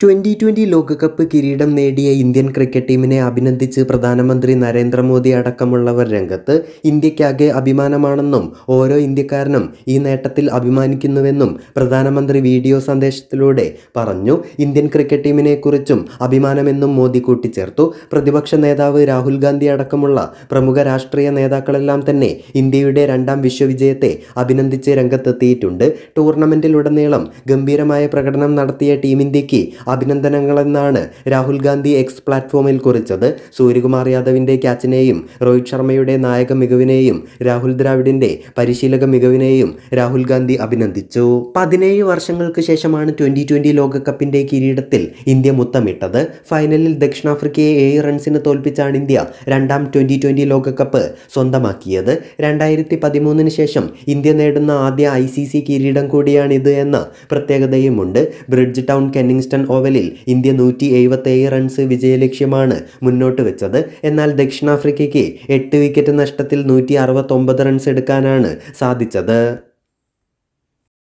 2020 ലോകകപ്പ് കിരീടം നേടിയ ഇന്ത്യൻ ക്രിക്കറ്റ് ടീമിനെ അഭിനന്ദിച്ച് പ്രധാനമന്ത്രി നരേന്ദ്രമോദി അടക്കമുള്ളവർ രംഗത്ത്. ഇന്ത്യക്കാകെ അഭിമാനമാണെന്നും ഓരോ ഇന്ത്യക്കാരനും ഈ നേട്ടത്തിൽ അഭിമാനിക്കുന്നുവെന്നും പ്രധാനമന്ത്രി വീഡിയോ സന്ദേശത്തിലൂടെ പറഞ്ഞു. ഇന്ത്യൻ ക്രിക്കറ്റ് ടീമിനെക്കുറിച്ചും അഭിമാനമെന്നും മോദി കൂട്ടിച്ചേർത്തു. പ്രതിപക്ഷ നേതാവ് രാഹുൽ ഗാന്ധി അടക്കമുള്ള പ്രമുഖ രാഷ്ട്രീയ നേതാക്കളെല്ലാം തന്നെ ഇന്ത്യയുടെ രണ്ടാം വിശ്വവിജയത്തെ അഭിനന്ദിച്ച് രംഗത്തെത്തിയിട്ടുണ്ട്. ടൂർണമെന്റിലുടനീളം ഗംഭീരമായ പ്രകടനം നടത്തിയ ടീം ഇന്ത്യക്ക് അഭിനന്ദനങ്ങളെന്നാണ് രാഹുൽ ഗാന്ധി എക്സ് പ്ലാറ്റ്ഫോമിൽ കുറിച്ചത്. സൂര്യകുമാർ യാദവിൻ്റെ ക്യാച്ചിനെയും രോഹിത് ശർമ്മയുടെ നായക മികവിനെയും രാഹുൽ ദ്രാവിഡിൻ്റെ പരിശീലക മികവിനെയും രാഹുൽ ഗാന്ധി അഭിനന്ദിച്ചു. 17 വർഷങ്ങൾക്ക് ശേഷമാണ് 2020 ലോകകപ്പിൻ്റെ കിരീടത്തിൽ ഇന്ത്യ മുത്തമിട്ടത്. ഫൈനലിൽ ദക്ഷിണാഫ്രിക്കയെ 7 റൺസിന് തോൽപ്പിച്ചാണ് ഇന്ത്യ രണ്ടാം 2020 ലോകകപ്പ് സ്വന്തമാക്കിയത്. 2013 ശേഷം ഇന്ത്യ നേടുന്ന ആദ്യ ICC കിരീടം കൂടിയാണിത് എന്ന പ്രത്യേകതയുമുണ്ട്. ബ്രിഡ്ജ് ടൗൺ കെന്നിങ്സ്റ്റൺ ഓവലിൽ ഇന്ത്യ 177 റൺസ് വിജയലക്ഷ്യമാണ് മുന്നോട്ട് വെച്ചത്. എന്നാൽ ദക്ഷിണാഫ്രിക്കയ്ക്ക് 8 വിക്കറ്റ് നഷ്ടത്തിൽ 169 റൺസ് എടുക്കാനാണ് സാധിച്ചത്.